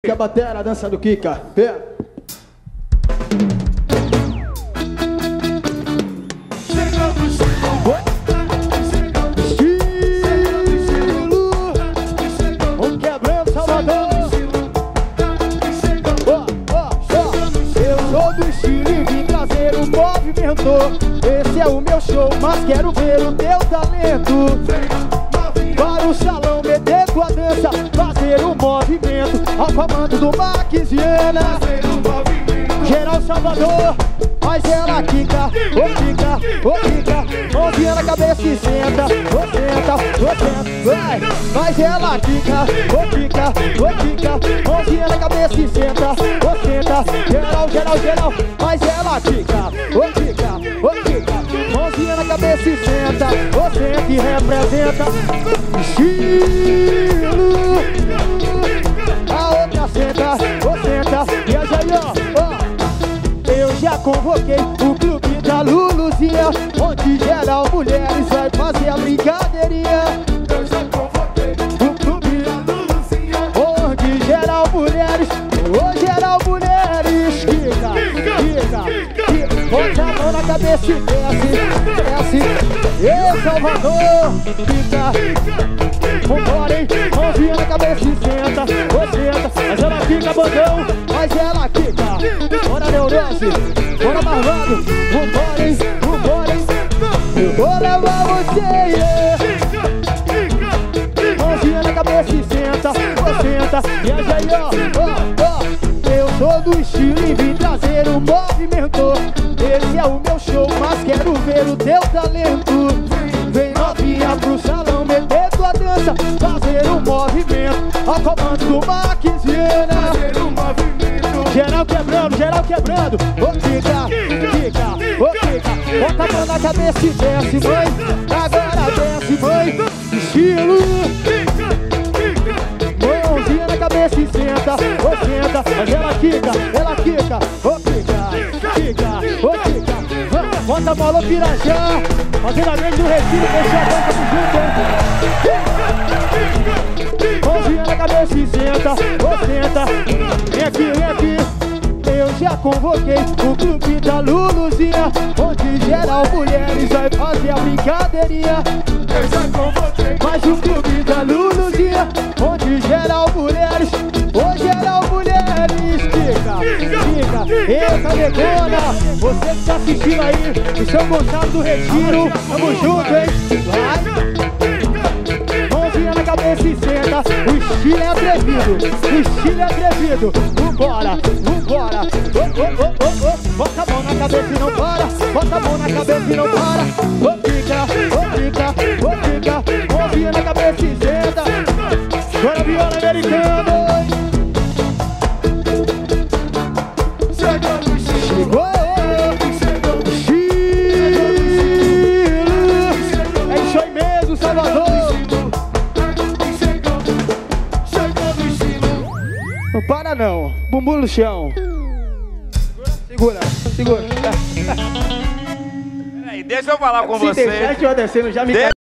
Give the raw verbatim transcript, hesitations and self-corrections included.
Que a bateria, a dança do Kika. Pé. O quebrando Salvador. Ó, ó, ó. Eu sou do estilo e vim trazer o movimento. Esse é o meu show, mas quero ver o teu talento. Para o salão, meter tua dança, fazer um movimento ao comando do Max Viana. Geral Salvador, mas ela quica, ô quica, ô quica, mãozinha na cabeça e senta, ô senta, ô senta, vai. Mas ela quica, ô quica, ô quica, mãozinha na cabeça e senta, ô senta. Geral, geral, geral, mas ela quica, ô quica, ô quica, mãozinha na cabeça e senta, ô senta e representa estilo. A outra senta, ô senta, e a Jair, ó. Eu já convoquei o clube da Luluzinha, onde geral mulheres vai fazer a brincadeirinha. Eu já convoquei o clube da Luluzinha, onde geral mulheres, ô geral mulheres, quica, quica, quica, bota a mão na cabeça e desce, desce. Ei, Salvador, quica. Vambora, hein? Mãozinha na cabeça e senta, ô senta. Mas ela quica, bandão, mas ela quica. Bora, neurose, bora, marvado. Vambora, hein? Vambora, hein? Eu vou levar você, yeah. Mãozinha na cabeça e senta, ô senta. E a Jair, ó, ó. Eu sou do estilo e vim trazer o movimento. Esse é o meu show, mas quero ver o teu talento. Vem novinha pro salão, meter tua dança, fazer um movimento ao comando do Max Viana. Fazer um movimento. Geral quebrando, geral quebrando. Ô Kika, Kika, ô Kika. Bota a mão na cabeça e desce, mãe. Agora desce, mãe. Estilo. Mãozinha na cabeça e senta, ô senta. Mas ela quica, ela quica, ô Kika, Kika, ô Kika. Bota a mão no Pirajá, fazendo a grande do Retiro, fechou a banca do junto. Mãozinha na cabeça e senta, ô senta. Vem aqui, vem aqui. Eu já convoquei o clube da Luluzinha, onde geral mulheres vai fazer a brincadeirinha. Eu já convoquei mais o clube da Luluzinha, onde geral mulheres, ô geral mulheres, quica, quica, eita negona. Você que tá assistindo aí, o São Gonçalo do Retiro, tamo junto, hein? Vai! Mãozinha na cabeça e senta, o estilo é atrevido, o estilo é atrevido. Vambora, vambora, oh, oh, oh, oh, oh. Bota a mão na cabeça e não para, bota a mão na cabeça e não para. Ô fica, ô fica, ô fica, mãozinha na cabeça e senta. Agora viola americano. Chegou, estilo. É isso aí mesmo, Salvador. Não para não, bumbum no chão. Segura, segura. Peraí, deixa eu falar com Se você. deixar, a gente vai descendo, já me...